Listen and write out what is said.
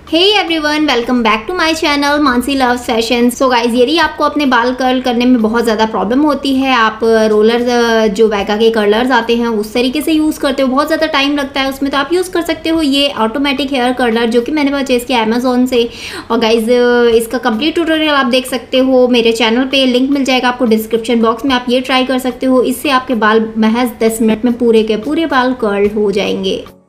Hey everyone, welcome back to my channel Mansi loves fashion. So guys, यदि आपको अपने बाल कर्ल करने में बहुत ज़्यादा प्रॉब्लम होती है, आप रोलर जो वैगा के कर्लर्स आते हैं उस तरीके से यूज़ करते हो, बहुत ज़्यादा टाइम लगता है उसमें, तो आप यूज़ कर सकते हो ये ऑटोमेटिक हेयर कर्लर जो कि मैंने परचेज़ किया अमेजोन से। और गाइज, इसका कंप्लीट ट्यूटोरियल आप देख सकते हो मेरे चैनल पर, लिंक मिल जाएगा आपको डिस्क्रिप्शन बॉक्स में। आप ये ट्राई कर सकते हो, इससे आपके बाल महज 10 मिनट में पूरे के पूरे बाल कर्ल हो जाएंगे।